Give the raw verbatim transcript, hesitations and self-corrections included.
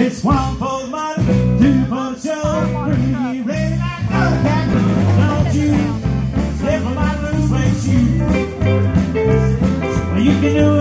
It's one for the money, two for the show. Three, ready, now go, cat. Don't you step on my blue suede shoe. Well, you can do